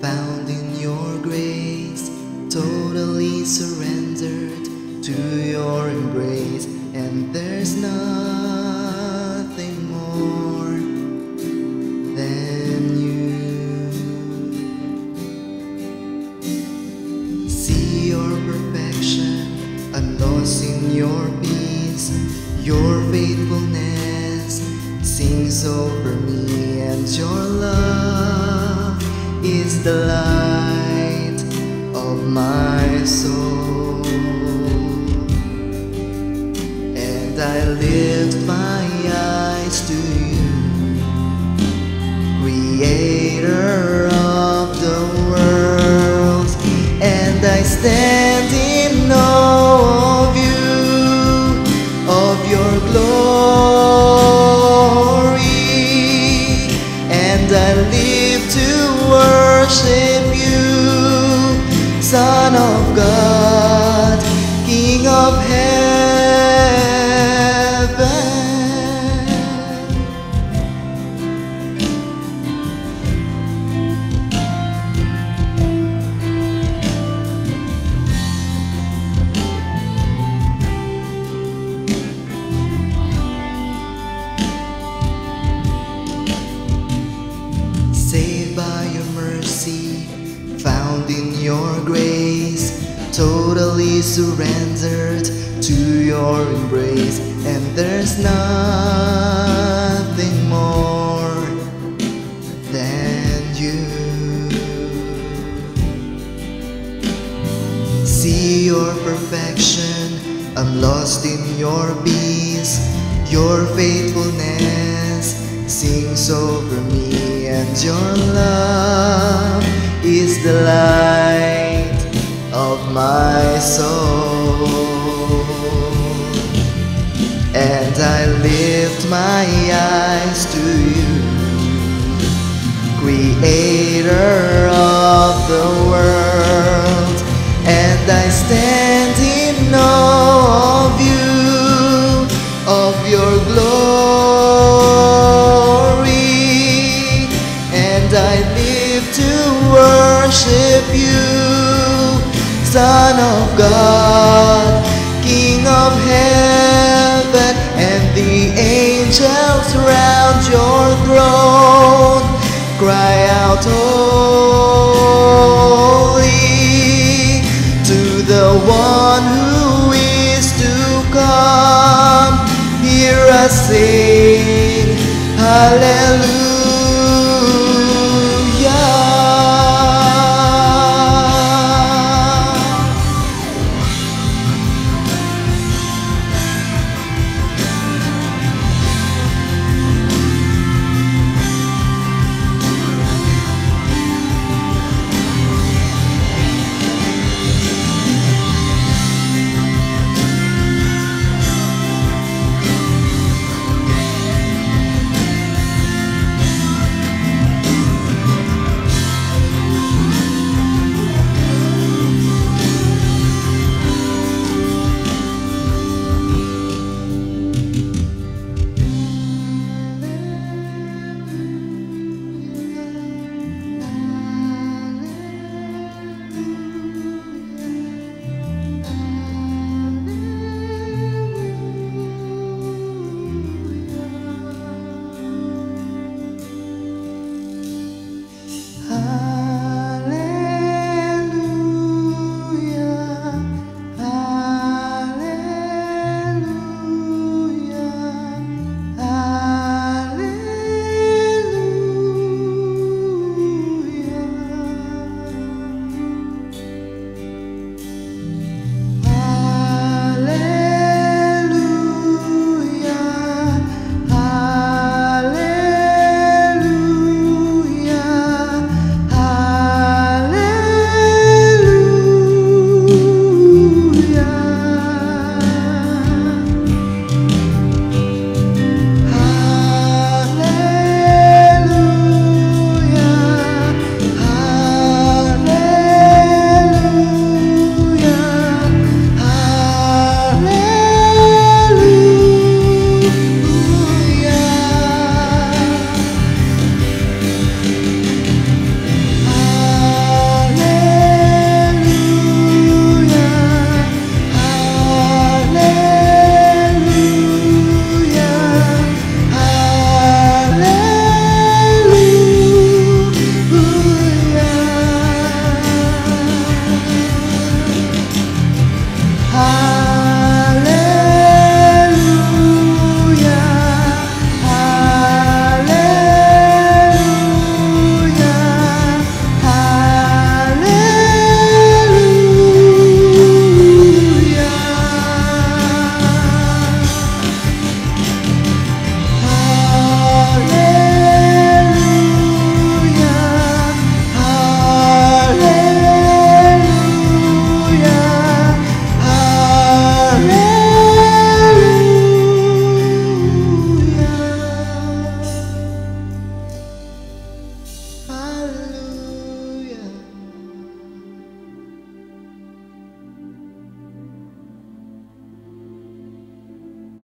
found in your grace, totally surrendered to your embrace, and there's nothing more than you. See your perfection, I'm lost in your peace, your faithfulness sings over me, and your love is the light of my soul. And I lift my eyes to you, Creator of the world, and I stand in awe of you, of your glory, and I live to worship you, Son of God, King of heaven. Saved by your mercy, found in your grace, totally surrendered to your embrace, and there's nothing more than you. See your perfection, I'm lost in your peace, your faithfulness sings over me, and your love is the light of my soul. And I lift my eyes to you, Creator of the world, and I stand in awe of you, of your glory, and I live to worship you, Son of God, King of heaven, and the angels round your throne cry out holy to the one who is to come. Hear us sing hallelujah.